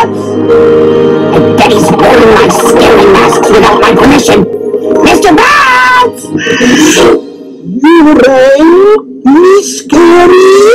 Bats! I bet he's wearing my scary masks without my permission. Mr. Bats! You rang me scary?